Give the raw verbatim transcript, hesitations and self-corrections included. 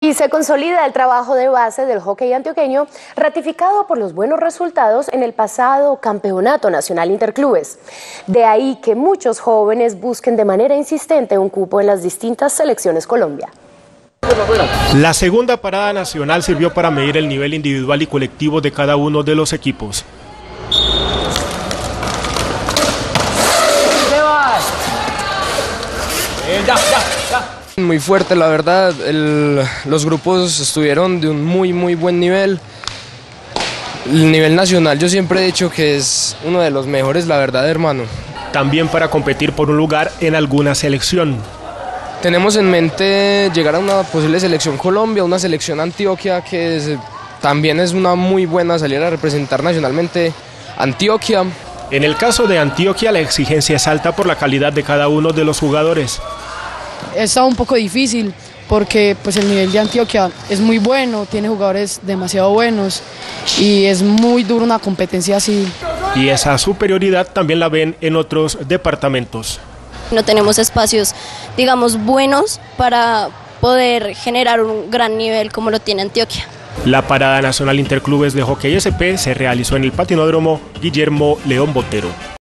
Y se consolida el trabajo de base del hockey antioqueño, ratificado por los buenos resultados en el pasado Campeonato Nacional Interclubes. De ahí que muchos jóvenes busquen de manera insistente un cupo en las distintas selecciones Colombia. La segunda parada nacional sirvió para medir el nivel individual y colectivo de cada uno de los equipos. Muy fuerte, la verdad, el, los grupos estuvieron de un muy muy buen nivel. El nivel nacional yo siempre he dicho que es uno de los mejores, la verdad, hermano. También para competir por un lugar en alguna selección. Tenemos en mente llegar a una posible selección Colombia, una selección Antioquia, que es, también es una muy buena salir a representar nacionalmente Antioquia. En el caso de Antioquia, la exigencia es alta por la calidad de cada uno de los jugadores. Está un poco difícil porque pues el nivel de Antioquia es muy bueno, tiene jugadores demasiado buenos y es muy duro una competencia así. Y esa superioridad también la ven en otros departamentos. No tenemos espacios, digamos, buenos para poder generar un gran nivel como lo tiene Antioquia. La parada nacional Interclubes de Hockey S P se realizó en el patinódromo Guillermo León Botero.